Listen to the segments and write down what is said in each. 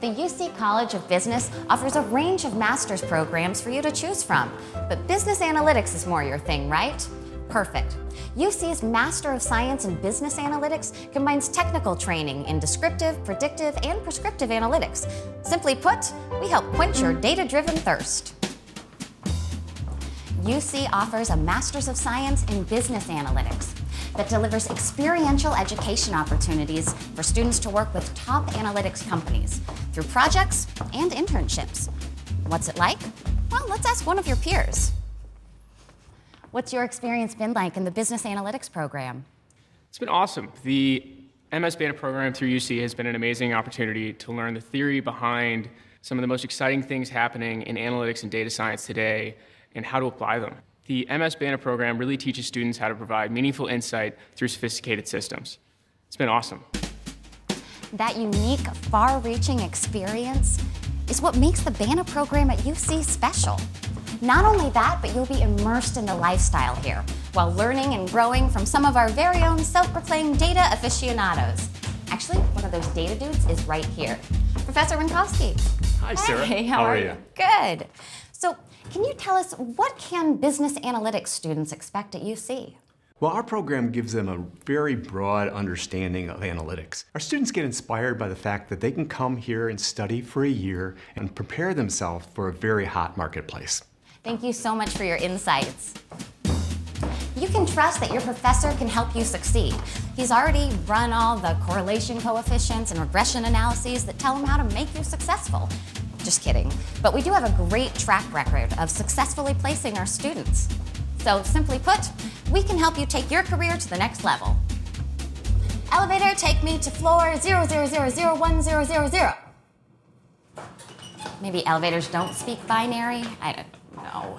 The UC College of Business offers a range of master's programs for you to choose from, but business analytics is more your thing, right? Perfect. UC's Master of Science in Business Analytics combines technical training in descriptive, predictive, and prescriptive analytics. Simply put, we help quench your data-driven thirst. UC offers a Master's of Science in Business Analytics that delivers experiential education opportunities for students to work with top analytics companies through projects and internships. What's it like? Well, let's ask one of your peers. What's your experience been like in the business analytics program? It's been awesome. The MS-BANA program through UC has been an amazing opportunity to learn the theory behind some of the most exciting things happening in analytics and data science today and how to apply them. The MS-BANA program really teaches students how to provide meaningful insight through sophisticated systems. It's been awesome. That unique, far-reaching experience is what makes the BANA program at UC special. Not only that, but you'll be immersed in the lifestyle here while learning and growing from some of our very own self-proclaimed data aficionados. Actually, one of those data dudes is right here. Professor Winkowski. Hi, Sarah. Hey, how are you? Good. So, can you tell us what can business analytics students expect at UC? Well, our program gives them a very broad understanding of analytics. Our students get inspired by the fact that they can come here and study for a year and prepare themselves for a very hot marketplace. Thank you so much for your insights. You can trust that your professor can help you succeed. He's already run all the correlation coefficients and regression analyses that tell him how to make you successful. Just kidding. But we do have a great track record of successfully placing our students. So simply put, we can help you take your career to the next level. Elevator, take me to floor 0000100. Maybe elevators don't speak binary? I don't know.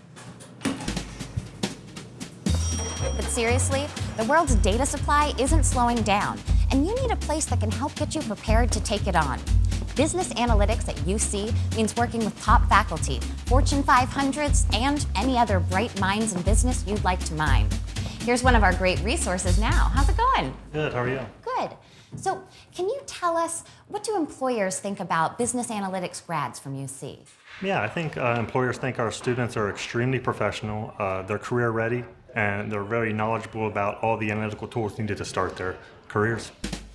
But seriously, the world's data supply isn't slowing down, and you need a place that can help get you prepared to take it on. Business analytics at UC means working with top faculty, Fortune 500s, and any other bright minds in business you'd like to mine. Here's one of our great resources now. How's it going? Good, how are you? Good. So, can you tell us, what do employers think about business analytics grads from UC? Yeah, I think employers think our students are extremely professional, they're career ready, and they're very knowledgeable about all the analytical tools needed to start their careers.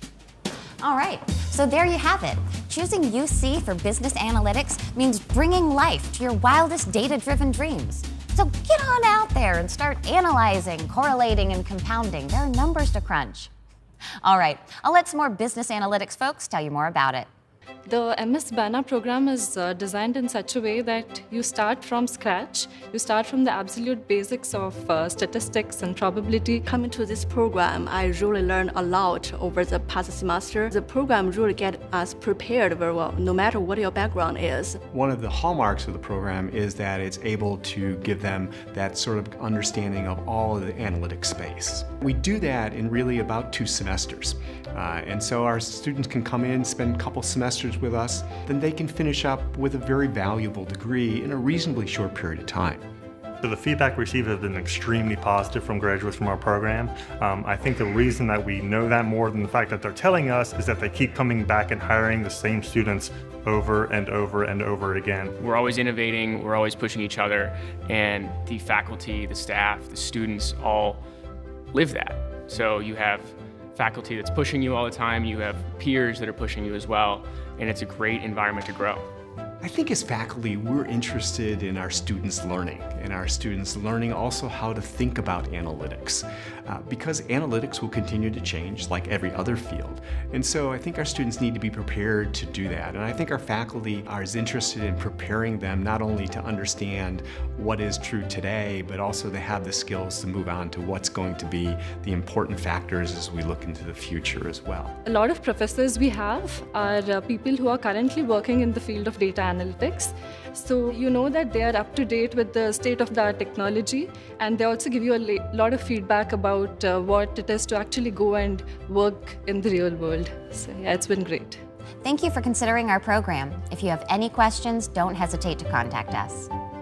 All right, so there you have it. Choosing UC for business analytics means bringing life to your wildest data-driven dreams. So get on out there and start analyzing, correlating, and compounding. There are numbers to crunch. All right, I'll let some more business analytics folks tell you more about it. The MS-BANA program is designed in such a way that you start from scratch. You start from the absolute basics of statistics and probability. Coming to this program, I really learned a lot over the past semester. The program really gets us prepared very well, no matter what your background is. One of the hallmarks of the program is that it's able to give them that sort of understanding of all of the analytics space. We do that in really about 2 semesters. And so our students can come in, spend a couple semesters with us, then they can finish up with a very valuable degree in a reasonably short period of time. So the feedback received has been extremely positive from graduates from our program. I think the reason that we know that more than the fact that they're telling us is that they keep coming back and hiring the same students over and over and over again. We're always innovating, we're always pushing each other, and the faculty, the staff, the students all live that. So you have faculty that's pushing you all the time, you have peers that are pushing you as well, and it's a great environment to grow. I think as faculty, we're interested in our students learning, and our students learning also how to think about analytics, because analytics will continue to change like every other field. And so I think our students need to be prepared to do that. And I think our faculty are as interested in preparing them not only to understand what is true today, but also to have the skills to move on to what's going to be the important factors as we look into the future as well. A lot of professors we have are people who are currently working in the field of data analytics. So you know that they are up to date with the state-of-the-art technology, and they also give you a lot of feedback about what it is to actually go and work in the real world. So yeah, it's been great. Thank you for considering our program. If you have any questions, don't hesitate to contact us.